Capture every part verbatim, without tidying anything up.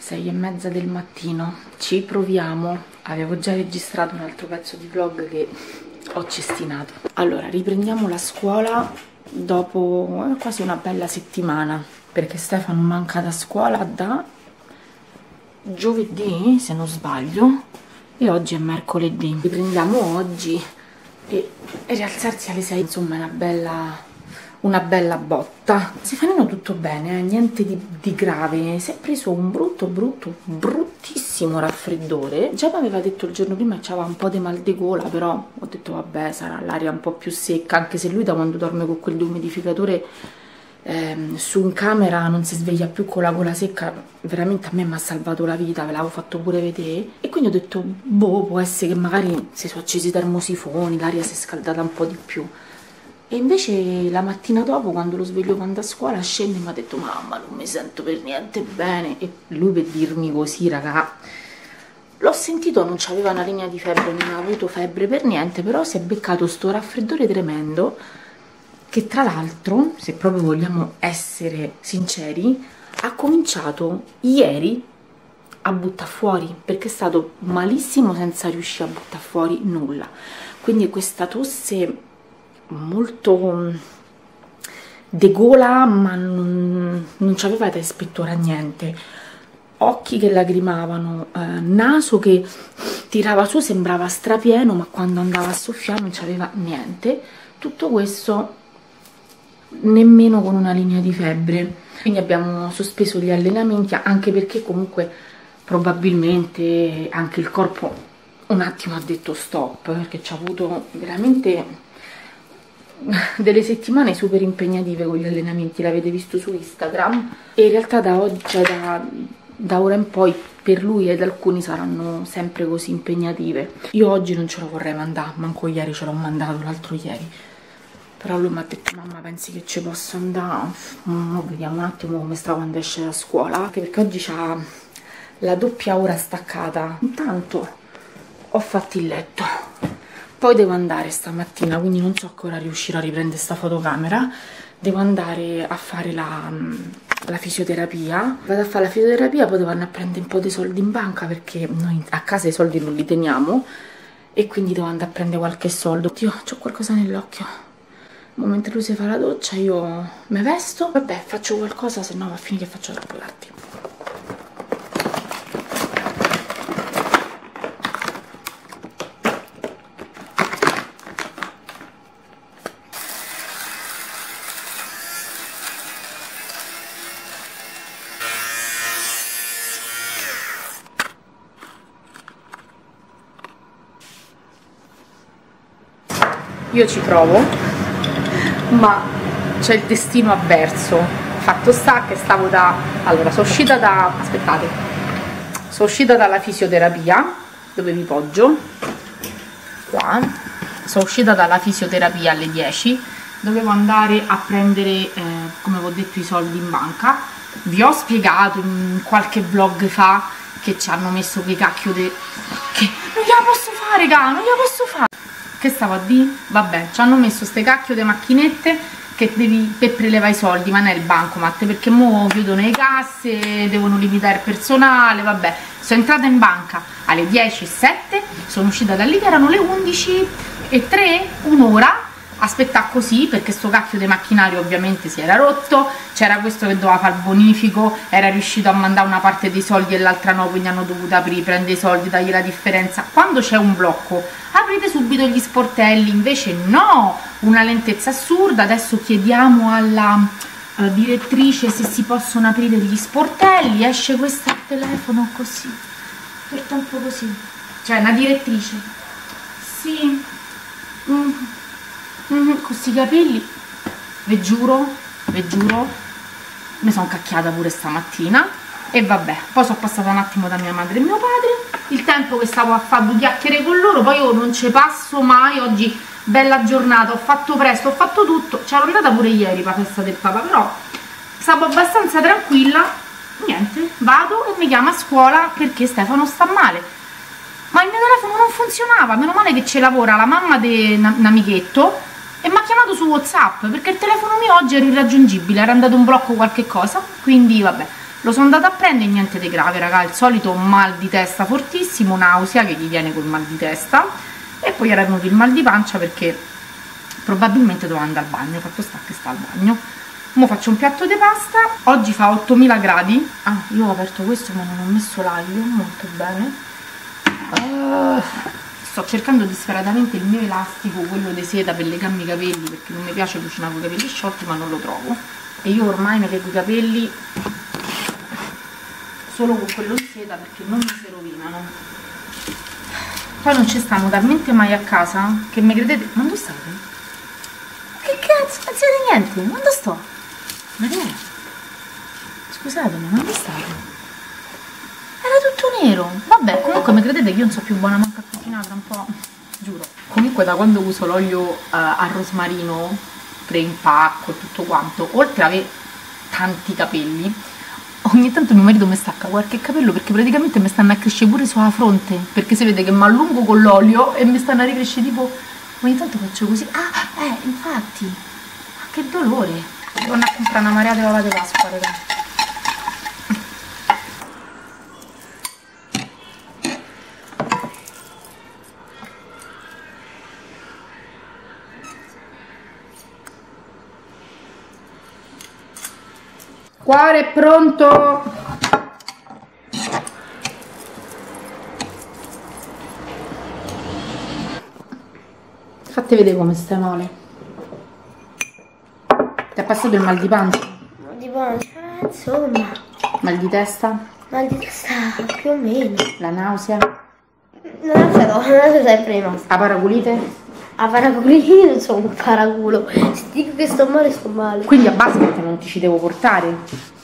sei e mezza del mattino, ci proviamo. Avevo già registrato un altro pezzo di vlog che ho cestinato. Allora, riprendiamo la scuola dopo quasi una bella settimana, perché Stefano manca da scuola da giovedì, se non sbaglio, e oggi è mercoledì. Riprendiamo oggi e, e rialzarsi alle sei, insomma, è una bella... una bella botta. Stefanino tutto bene, eh? Niente di, di grave, si è preso un brutto brutto bruttissimo raffreddore. Già mi aveva detto il giorno prima che aveva un po' di mal di gola, però ho detto vabbè, sarà l'aria un po' più secca, anche se lui da quando dorme con quel dehumidificatore ehm, su in camera non si sveglia più con la gola secca. Veramente a me mi ha salvato la vita, ve l'avevo fatto pure vedere, e quindi ho detto boh, può essere che magari si sono accesi i termosifoni, l'aria si è scaldata un po' di più. E invece la mattina dopo, quando lo sveglio quando a scuola, scende e mi ha detto mamma, non mi sento per niente bene. E lui, per dirmi così, raga, l'ho sentito, non c'aveva una linea di febbre, non ha avuto febbre per niente, però si è beccato sto raffreddore tremendo, che tra l'altro, se proprio vogliamo essere sinceri, ha cominciato ieri a buttare fuori, perché è stato malissimo senza riuscire a buttare fuori nulla. Quindi questa tosse molto de gola, ma non, non c'aveva da ispettora niente, occhi che lagrimavano, eh, naso che tirava su, sembrava strapieno, ma quando andava a soffiare non c'aveva niente. Tutto questo nemmeno con una linea di febbre. Quindi abbiamo sospeso gli allenamenti, anche perché comunque probabilmente anche il corpo un attimo ha detto stop, perché ci ha avuto veramente delle settimane super impegnative con gli allenamenti, l'avete visto su Instagram, e in realtà da oggi, cioè da, da ora in poi, per lui ed alcuni saranno sempre così impegnative. Io oggi non ce lo vorrei mandare, manco ieri ce l'ho mandato, l'altro ieri, però lui mi ha detto mamma, pensi che ci posso andare? Mm, vediamo un attimo come sta quando esce da scuola, anche perché oggi c'ha la doppia ora staccata. Intanto ho fatto il letto, poi devo andare stamattina, quindi non so a che ora riuscirò a riprendere sta fotocamera. Devo andare a fare la, la fisioterapia. Vado a fare la fisioterapia, poi devo andare a prendere un po' di soldi in banca, perché noi a casa i soldi non li teniamo, e quindi devo andare a prendere qualche soldo. Oddio, c'ho qualcosa nell'occhio. Mentre lui si fa la doccia io mi vesto. Vabbè, faccio qualcosa, se no va a finire che faccio troppo tardi. Io ci provo, ma c'è il destino avverso. Fatto sta che stavo da... Allora, sono uscita da... aspettate. Sono uscita dalla fisioterapia, dove vi poggio. Qua. Sono uscita dalla fisioterapia alle dieci. Dovevo andare a prendere, eh, come vi ho detto, i soldi in banca. Vi ho spiegato in qualche vlog fa che ci hanno messo quei cacchio de... che non gliela posso fare, raga, non gliela posso fare. Che stavo a dire? Vabbè, ci hanno messo ste cacchio di macchinette che devi per prelevare i soldi, ma non è il bancomat, perché mo chiudono le casse, devono limitare il personale. Vabbè, sono entrata in banca alle dieci e sette, sono uscita da lì che erano le undici e tre, un'ora, aspettare così, perché sto cacchio di macchinario ovviamente si era rotto, c'era questo che doveva fare il bonifico, era riuscito a mandare una parte dei soldi e l'altra no, quindi hanno dovuto aprire, prendere i soldi, dargli la differenza. Quando c'è un blocco aprite subito gli sportelli, invece no, una lentezza assurda. Adesso chiediamo alla uh, direttrice se si possono aprire gli sportelli, esce questa al telefono così, per tempo così, cioè una direttrice, sì, mm. Mm, con questi capelli, vi giuro, vi giuro, mi sono cacchiata pure stamattina. E vabbè, poi sono passata un attimo da mia madre e mio padre, il tempo che stavo a fare due chiacchiere con loro, poi io non ci passo mai. Oggi bella giornata, ho fatto presto, ho fatto tutto, c'ero andata pure ieri per la festa del papà, però stavo abbastanza tranquilla. Niente, vado e mi chiama a scuola perché Stefano sta male, ma il mio telefono non funzionava. Meno male che ci lavora la mamma di un amichetto e mi ha chiamato su WhatsApp, perché il telefono mio oggi era irraggiungibile, era andato un blocco qualche cosa, quindi vabbè, Lo sono andata a prendere, niente di grave, raga, il solito mal di testa fortissimo, nausea che gli viene col mal di testa, e poi era venuto il mal di pancia perché probabilmente doveva andare al bagno, fatto sta che sta al bagno. Ora faccio un piatto di pasta, oggi fa ottomila gradi, ah, io ho aperto questo ma non ho messo l'aglio, molto bene. Uh, sto cercando disperatamente il mio elastico, quello di seta per legarmi i capelli, perché non mi piace cucinare con i capelli sciolti, ma non lo trovo, e io ormai mi lego i capelli solo con quello di seta perché non mi si rovinano. Poi non ci stanno talmente mai a casa che mi credete. Ma dove state? Che cazzo, non si vede niente, ma dove sto? Ma che è? Scusatemi, ma dove state? Era tutto nero. Vabbè, comunque mi credete che io non so più buona manca a cucinare tra un po', giuro. Comunque da quando uso l'olio uh, a rosmarino pre-impacco e tutto quanto, oltre ad avere tanti capelli, ogni tanto mio marito mi stacca qualche capello perché praticamente mi stanno a crescere pure sulla fronte, perché si vede che mi allungo con l'olio e mi stanno a ricrescere, tipo ogni tanto faccio così. Ah, eh, infatti, ma che dolore. Devo andare a comprare una marea di uova di Pasqua, raga. Cuore è pronto. Fate vedere come stai male. Ti è passato il mal di pancia? Mal di pancia, insomma. Mal di testa? Mal di testa più o meno. La nausea? La nausea no, la nausea sempre rimasta. La paraculite? A paraculino non sono un paraculo. Se dico che sto male, sto male. Quindi a basket non ti ci devo portare?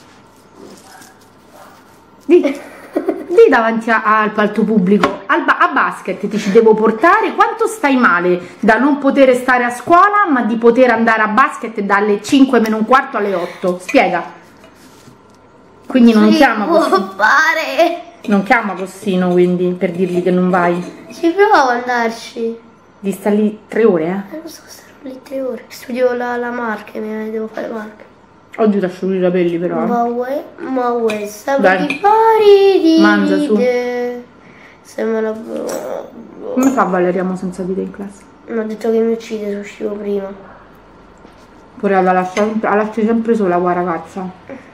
Di, di davanti a, al palto pubblico, al ba a basket ti ci devo portare? Quanto stai male da non poter stare a scuola ma di poter andare a basket dalle cinque meno un quarto alle otto? Spiega. Quindi non Si chiama può Costino. fare. Non chiama Costino quindi per dirgli che non vai. Ci provo ad andarci. Di sta lì tre ore, eh? Eh, non so, starò lì tre ore. Studio la, la marca, mi devo fare marca. Oggi ti asciughi i capelli però. Ma vuoi, ma vuoi, stavo Dai. di pari di Mangia su. Se me la... Come fa Valeriamo senza di te in classe? Mi ha detto che mi uccide se uscivo prima. Pure la lascia, la lasci sempre sola qua ragazza.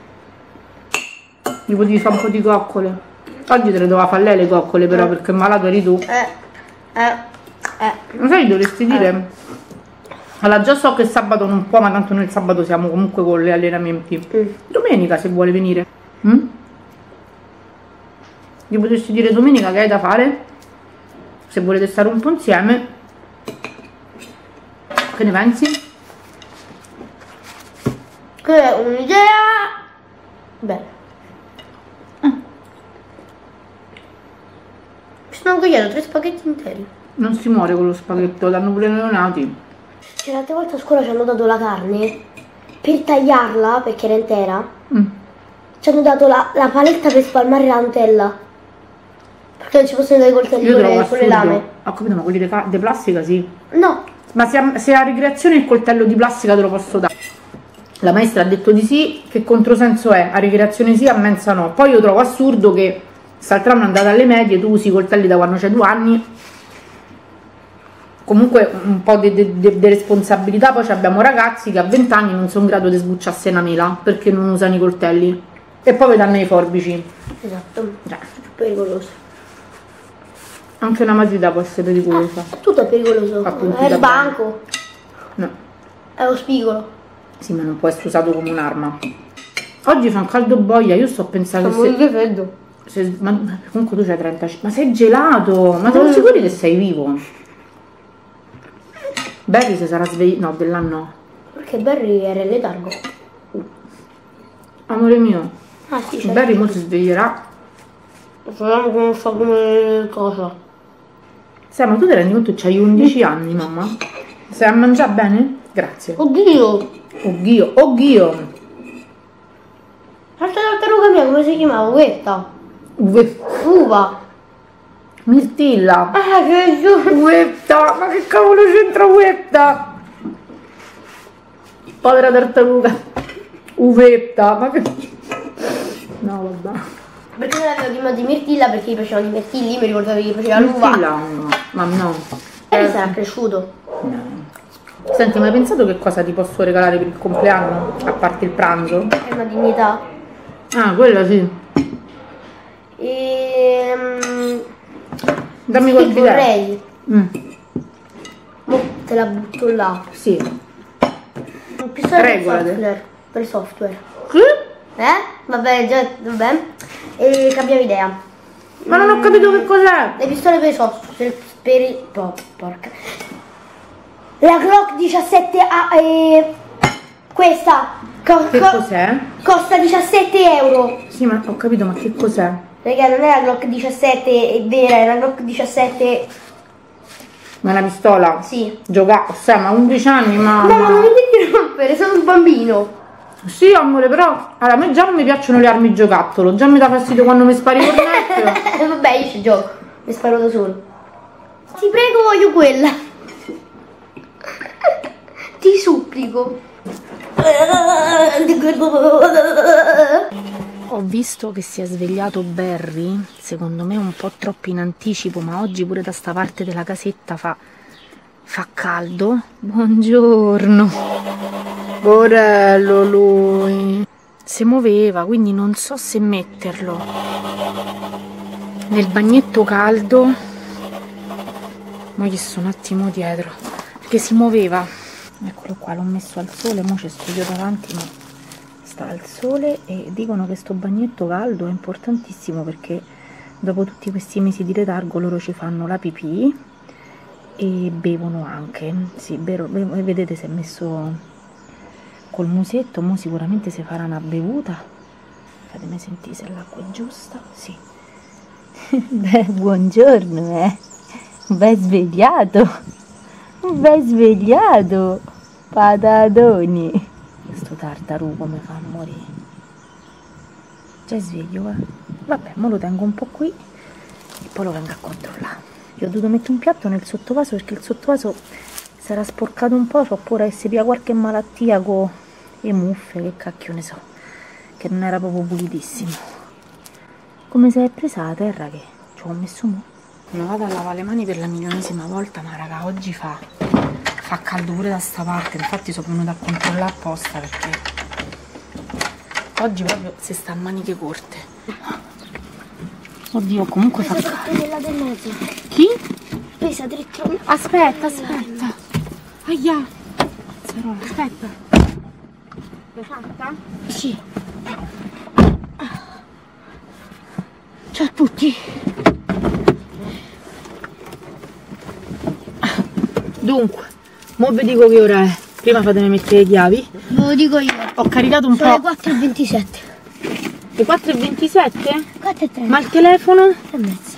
Gli potevi fare un po' di coccole. Oggi te le doveva fare lei le coccole però, Eh. perché malato eri tu. Eh, eh, eh. Lo sai, dovresti dire... Allora già so che sabato non può, ma tanto noi il sabato siamo comunque con gli allenamenti. Mm. Domenica se vuole venire. Mm? Gli potresti dire domenica che hai da fare? Se volete stare un po' insieme. Che ne pensi? Che è un'idea bella. Ah. Mi sono ingoiato tre spaghetti interi. Non si muore con lo spaghetto, l'hanno pure neonati. Cioè, l'altra volta a scuola ci hanno dato la carne per tagliarla, perché era intera. Mm. Ci hanno dato la, la paletta per spalmare la Nutella. Perché non ci possono dare i coltelli Io con trovo le, con le lame. assurdo. Ho capito, ma quelli di, di plastica sì. No. Ma se a, se a ricreazione il coltello di plastica te lo posso dare. La maestra ha detto di sì, che controsenso è? A ricreazione sì, a mensa no. Poi io trovo assurdo che quest'altro anno è andata alle medie, tu usi i coltelli da quando c'hai due anni. Comunque un po' di responsabilità. Poi abbiamo ragazzi che a venti anni non sono in grado di sbucciarsi una mela perché non usano i coltelli e poi vi danno i forbici. Esatto. Cioè, Più pericoloso. anche una matita può essere pericolosa. Ah, tutto è pericoloso. Appunto, È il da banco. No. È lo spigolo. Sì, ma non può essere usato come un'arma. Oggi fa un caldo boia, io sto pensando Sto se, molto freddo. se ma, comunque tu c'hai trentacinque. Ma sei gelato! Ma siamo sicuri che sei vivo? Barry si sarà svegliato. No, dell'anno. Perché Barry era in letargo. Amore mio, Ah sì, c'è. Barry mo si sveglierà. Speriamo che non fa come cosa. Sai, ma tu ti rendi conto che c'hai undici anni, mamma? Stai a mangiare bene? Grazie. Oddio! Oddio, oddio. L'altra tartaruga mia come si chiamava? Questa? Uve. Uva. Mirtilla. Ah, che giù. Uetta, ma che cavolo c'entra Uetta? Povera tartaruga. Uvetta, ma che... No, vabbè. Perché non avevo di mo' di mirtilla, perché gli piacevano i mirtilli, mi ricordavo che gli piaceva l'uva. Mirtilla no, ma no. E lui sarà cresciuto. No. Senti, ma hai pensato che cosa ti posso regalare per il compleanno? A parte il pranzo? È una dignità. Ah, quella sì. Ehm... Dammi sì, qualche idea. vorrei. Mm. Mo te la butto là. Sì. Un pistone per Regolate. software. Per software. Sì? Eh? Vabbè, già, vabbè. E cambiamo idea. Ma non ho capito che cos'è. Le pistole per i software. Per i... Oh, porca. La Glock diciassette A... Eh, questa. Co Che co cos'è? costa diciassette euro. Sì, ma ho capito, ma che cos'è? Raga, non è la Glock diciassette, è vera, è la Glock diciassette. Ma è una pistola? Sì. Gioca... Sai, ma undici anni, No, mamma. ma non mi devi rompere, sono un bambino. Sì, amore, però allora, a me già non mi piacciono le armi giocattolo, già mi dà fastidio quando mi spari con net. Vabbè, io ci gioco, mi sparo da solo. Ti prego, voglio quella. Ti supplico. Ho visto che si è svegliato Barry, secondo me un po' troppo in anticipo, ma oggi pure da sta parte della casetta fa, fa caldo. Buongiorno. Porello lui. Si muoveva, quindi non so se metterlo nel bagnetto caldo. Ma gli sto un attimo dietro, perché si muoveva. Eccolo qua, l'ho messo al sole, mo c'è studio davanti, ma sta al sole e dicono che sto bagnetto caldo è importantissimo perché dopo tutti questi mesi di letargo loro ci fanno la pipì e bevono anche. Sì, vero, vedete si è messo col musetto, mo sicuramente si farà una bevuta. Fatemi sentire se l'acqua è giusta. Sì. Beh, buongiorno, eh. Ben svegliato. Ben svegliato. Patatoni. Questo tartarù come fa a morire. Già è sveglio, eh. Vabbè, mo lo tengo un po' qui e poi lo vengo a controllare. Io ho dovuto mettere un piatto nel sottovaso perché il sottovaso si era sporcato un po', ho paura che si pia qualche malattia con le muffe, che cacchio ne so, che non era proprio pulitissimo. Come se è presa la terra che ci ho messo mo'. Non vado a lavare le mani per la milionesima volta, ma raga, oggi fa, fa caldo pure da sta parte, infatti sono venuta a controllare apposta perché oggi proprio si sta a maniche corte. Oddio, comunque fa caldo. Quella del mezzo. Chi? Pesa dritto. Aspetta, aspetta. Aia. Sarola, aspetta. L'hai fatta? Sì. Ciao a tutti. Dunque, mo vi dico che ora è. Prima fatemi mettere le chiavi. Ve lo dico io. Ho caricato un Sono po'. le quattro e ventisette. Le quattro e ventisette? quattro e trenta. Ma il telefono? E mezza.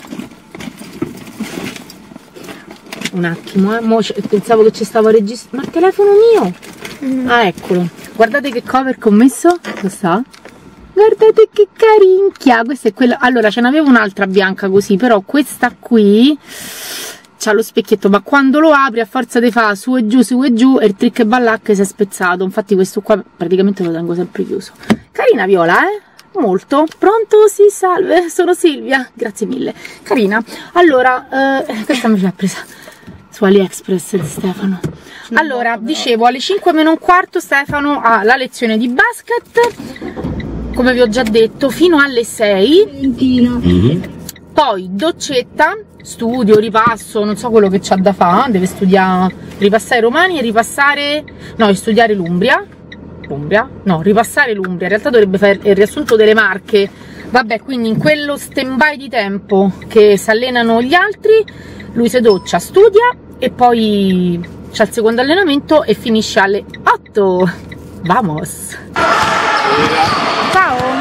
Un attimo, eh. Mo pensavo che ci stavo registrando. Ma il telefono mio? Mm. Ah, eccolo. Guardate che cover che ho messo. Lo sta? Guardate che carinchia. Questa è quella. Allora, ce n'avevo un'altra bianca così, però questa qui c'ha lo specchietto, ma quando lo apri a forza di fa su e giù, su e giù, e il trick e ballacche si è spezzato. Infatti questo qua praticamente lo tengo sempre chiuso. Carina Viola, eh? Molto. Pronto? Sì, salve, sono Silvia. Grazie mille. Carina. Allora, eh, questa mi l'ha presa su AliExpress di Stefano. Allora, dicevo, alle cinque meno un quarto Stefano ha la lezione di basket, come vi ho già detto, fino alle sei. Mm-hmm. Poi doccetta, studio, ripasso, non so quello che c'ha da fare, deve studiare, ripassare i romani e ripassare, no, e studiare l'Umbria. L'Umbria? No, ripassare l'Umbria, in realtà dovrebbe fare il riassunto delle Marche. Vabbè, quindi in quello stand by di tempo che si allenano gli altri, lui si doccia, studia e poi c'ha il secondo allenamento e finisce alle otto. Vamos! Ciao!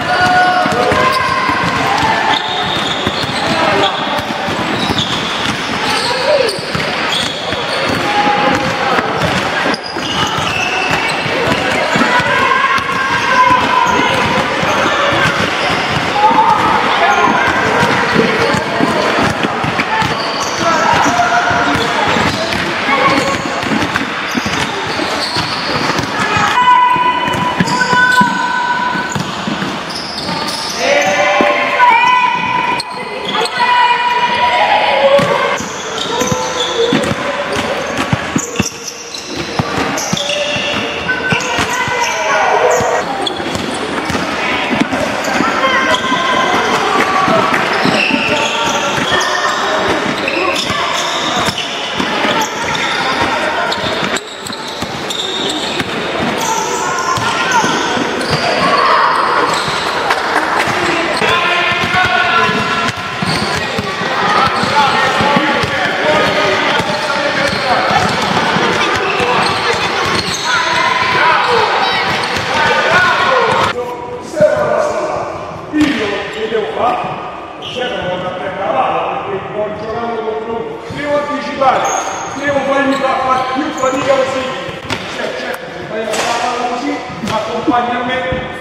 scemo non da prendere la palla perché sto giocando contro devo anticipare, devo fargli fare più fatica possibile. Cioè, certo, se fai la palla così, accompagna a me.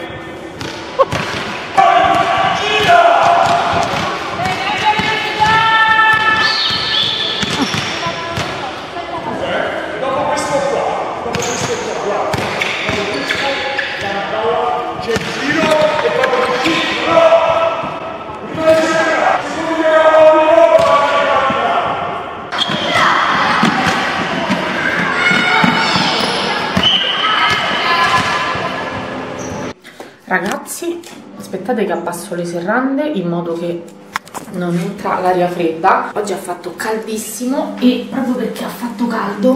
Ragazzi, aspettate che abbasso le serrande in modo che non entra l'aria fredda. Oggi ha fatto caldissimo e proprio perché ha fatto caldo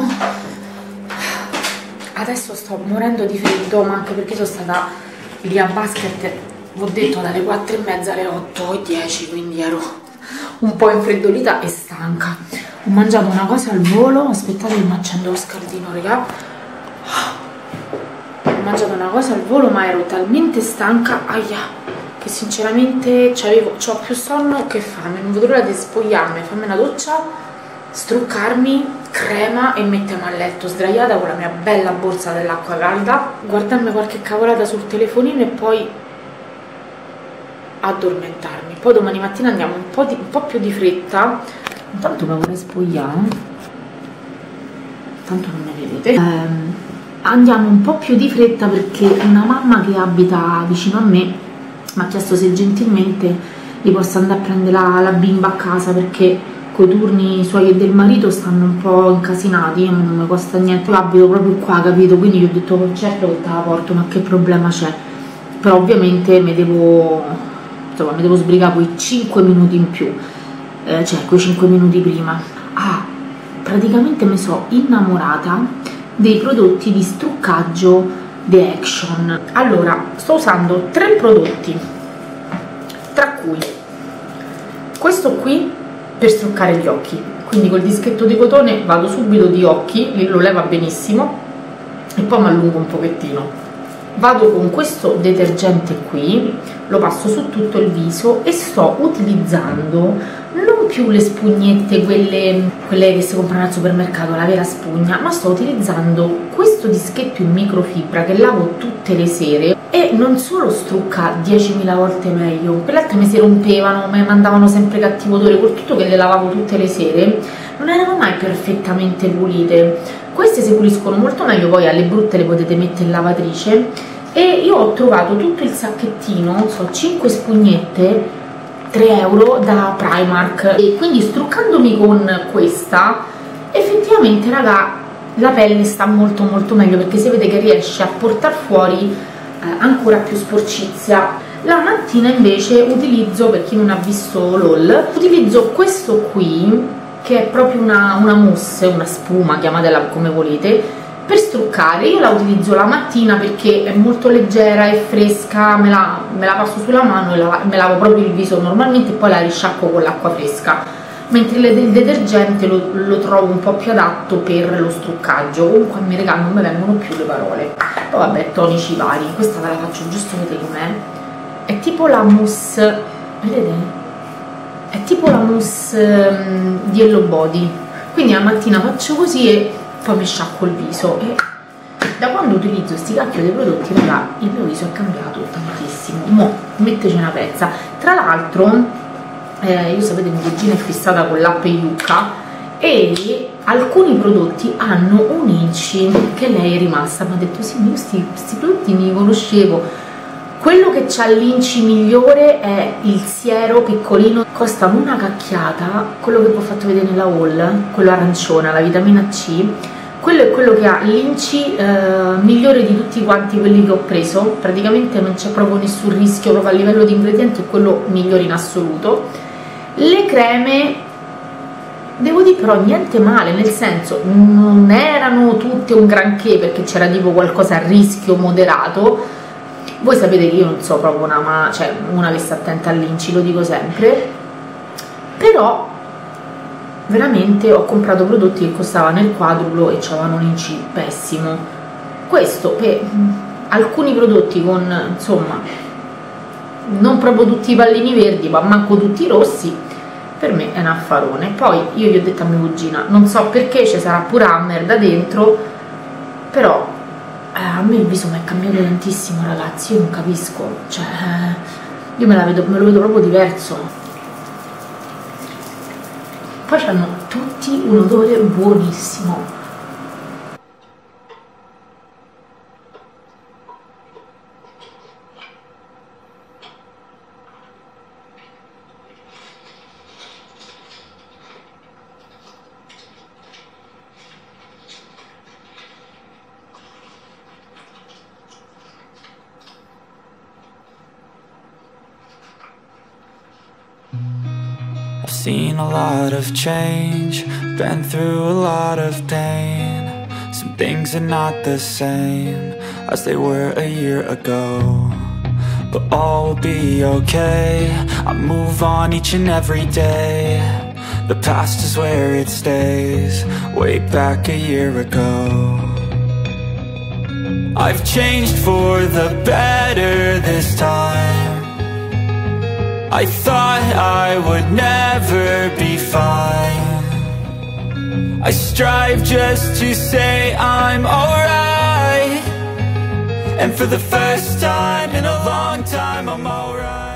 adesso sto morendo di freddo, ma anche perché sono stata lì a basket, vi ho detto, dalle quattro e mezza alle otto e dieci, quindi ero un po' infreddolita e stanca. Ho mangiato una cosa al volo, aspettate che mi accendo lo scaldino, raga. Ho mangiato una cosa al volo, ma ero talmente stanca, aia, che sinceramente ho più sonno che fame. Non vedo l'ora di spogliarmi, farmi una doccia, struccarmi, crema e mettermi a letto sdraiata con la mia bella borsa dell'acqua calda, guardarmi qualche cavolata sul telefonino e poi addormentarmi. Poi domani mattina andiamo un po', di, un po' più di fretta. Intanto mi vorrei spogliare, tanto non mi vedete. ehm, Andiamo un po' più di fretta perché una mamma che abita vicino a me mi ha chiesto se gentilmente gli posso andare a prendere la, la bimba a casa, perché coi turni suoi e del marito stanno un po' incasinati, non mi costa niente, io abito proprio qua, capito? Quindi gli ho detto certo che te la porto, ma che problema c'è? Però ovviamente mi devo, insomma, mi devo sbrigare quei cinque minuti in più, eh, cioè quei cinque minuti prima. Ah, praticamente mi sono innamorata dei prodotti di struccaggio The Action. Allora, sto usando tre prodotti, tra cui questo qui per struccare gli occhi, quindi col dischetto di cotone vado subito di occhi, lo leva benissimo e poi mi allungo un pochettino. Vado con questo detergente qui, lo passo su tutto il viso e sto utilizzando non più le spugnette, quelle, quelle che si comprano al supermercato, la vera spugna, ma sto utilizzando questo dischetto in microfibra che lavo tutte le sere e non solo strucca diecimila volte meglio, quelle altre mi si rompevano, mi mandavano sempre cattivo odore, col tutto che le lavavo tutte le sere, non erano mai perfettamente pulite. Queste si puliscono molto meglio, poi alle brutte le potete mettere in lavatrice. E io ho trovato tutto il sacchettino, so, cinque spugnette, tre euro da Primark, e quindi struccandomi con questa effettivamente, raga, la pelle sta molto molto meglio, perché si vede che riesce a portare fuori eh, ancora più sporcizia. La mattina invece utilizzo, per chi non ha visto l'haul, utilizzo questo qui che è proprio una, una mousse, una spuma, chiamatela come volete, per struccare. Io la utilizzo la mattina perché è molto leggera e fresca, me la, me la passo sulla mano e la, me lavo proprio il viso normalmente e poi la risciacquo con l'acqua fresca, mentre il detergente lo, lo trovo un po' più adatto per lo struccaggio. Comunque a me, raga, non mi vengono più le parole. Poi vabbè, tonici vari, questa ve la faccio giusto vedere com'è. È tipo la mousse, vedete? È tipo la mousse um, di Hello Body, quindi la mattina faccio così e poi mi sciacquo il viso. E da quando utilizzo questi cacchio dei prodotti, raga, il mio viso è cambiato tantissimo. Mo, metteci una pezza. Tra l'altro, eh, io sapete, mia cugina è fissata con l'app Yuka e alcuni prodotti hanno un inci che lei è rimasta. Mi ha detto sì, io questi prodotti mi conoscevo. Quello che c'ha l'inci migliore è il siero piccolino, costa una cacchiata, quello che vi ho fatto vedere nella haul, quello arancione, la vitamina C. Quello è quello che ha l'inci eh, migliore di tutti quanti quelli che ho preso, praticamente non c'è proprio nessun rischio, proprio a livello di ingredienti è quello migliore in assoluto. Le creme, devo dire però niente male, nel senso non erano tutte un granché, perché c'era tipo qualcosa a rischio moderato. Voi sapete che io non so proprio una, ma, cioè, una che sta attenta all'inci, lo dico sempre, però veramente ho comprato prodotti che costavano il quadruplo e avevano un inci pessimo. Questo per alcuni prodotti con, insomma, non proprio tutti i pallini verdi, ma manco tutti i rossi, per me è un affarone. Poi io gli ho detto a mia cugina, non so perché ci sarà pure Hammer da dentro, però eh, a me il viso mi è cambiato tantissimo, ragazzi, io non capisco, cioè io me, la vedo, me lo vedo proprio diverso. Poi hanno tutti un odore buonissimo. I've seen a lot of change, been through a lot of pain. Some things are not the same as they were a year ago, but all will be okay. I move on each and every day. The past is where it stays, way back a year ago. I've changed for the better this time. I thought I would never be fine. I strive just to say I'm alright, and for the first time in a long time I'm alright.